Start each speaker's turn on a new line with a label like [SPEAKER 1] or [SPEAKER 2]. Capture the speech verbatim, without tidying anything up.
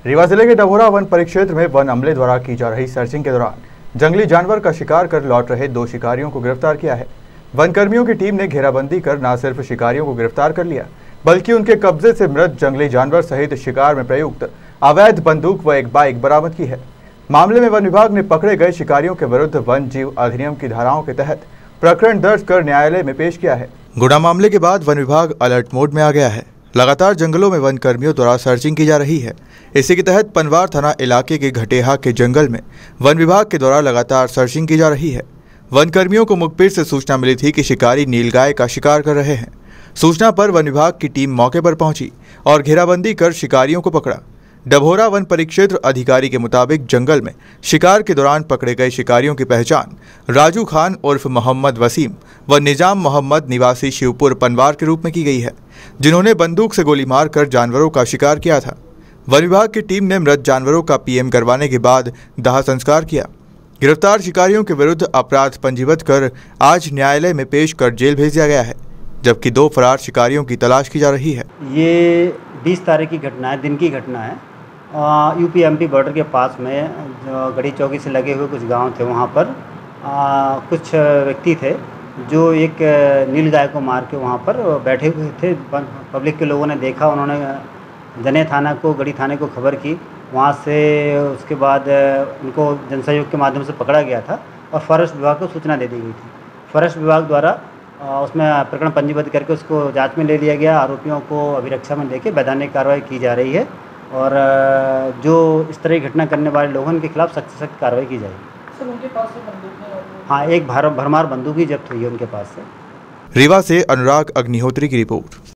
[SPEAKER 1] रीवा जिले के डभोरा वन परिक्षेत्र में वन अमले द्वारा की जा रही सर्चिंग के दौरान जंगली जानवर का शिकार कर लौट रहे दो शिकारियों को गिरफ्तार किया है। वन कर्मियों की टीम ने घेराबंदी कर न सिर्फ शिकारियों को गिरफ्तार कर लिया, बल्कि उनके कब्जे से मृत जंगली जानवर सहित शिकार में प्रयुक्त अवैध बंदूक व एक बाइक बरामद की है। मामले में वन विभाग ने पकड़े गए शिकारियों के विरुद्ध वन जीव अधिनियम की धाराओं के तहत प्रकरण दर्ज कर न्यायालय में पेश किया है। गुड़ा मामले के बाद वन विभाग अलर्ट मोड में आ गया है। लगातार जंगलों में वन कर्मियों द्वारा सर्चिंग की जा रही है। इसी के तहत पनवार थाना इलाके के घटेहा के जंगल में वन विभाग के द्वारा लगातार सर्चिंग की जा रही है। वन कर्मियों को मुखबिर से सूचना मिली थी कि शिकारी नीलगाय का शिकार कर रहे हैं। सूचना पर वन विभाग की टीम मौके पर पहुंची और घेराबंदी कर शिकारियों को पकड़ा। डभोरा वन परिक्षेत्र अधिकारी के मुताबिक जंगल में शिकार के दौरान पकड़े गए शिकारियों की पहचान राजू खान उर्फ मोहम्मद वसीम व निजाम मोहम्मद निवासी शिवपुर पनवार के रूप में की गई है, जिन्होंने बंदूक से गोली मारकर जानवरों का शिकार किया था। वन विभाग की टीम ने मृत जानवरों का पीएम करवाने के बाद दाह संस्कार किया। गिरफ्तार शिकारियों के विरुद्ध अपराध पंजीबद्ध कर आज न्यायालय में पेश कर जेल भेज दिया गया है, जबकि दो फरार शिकारियों की तलाश की जा रही है।
[SPEAKER 2] ये बीस तारीख की घटना है, दिन की घटना है। यूपी एमपी बॉर्डर के पास में जो गढ़ी चौकी से लगे हुए कुछ गांव थे, वहां पर आ, कुछ व्यक्ति थे जो एक नीलगाय को मार के वहाँ पर बैठे हुए थे। पब्लिक के लोगों ने देखा, उन्होंने जने थाना को गढ़ी थाने को खबर की। वहाँ से उसके बाद उनको जनसहयोग के माध्यम से पकड़ा गया था और फॉरेस्ट विभाग को सूचना दे दी गई थी। फॉरेस्ट विभाग द्वारा उसमें प्रकरण पंजीबद्ध करके उसको जांच में ले लिया गया। आरोपियों को अभिरक्षा में लेके वैधानिक कार्रवाई की जा रही है और जो इस तरह की घटना करने वाले लोगों के खिलाफ सख्त सख्त कार्रवाई की जाएगी।
[SPEAKER 3] सर, उनके पास से बंदूक है?
[SPEAKER 2] हाँ, एक भर, भरमार बंदूक ही जब्त हुई है उनके पास से।
[SPEAKER 1] रीवा से अनुराग अग्निहोत्री की रिपोर्ट।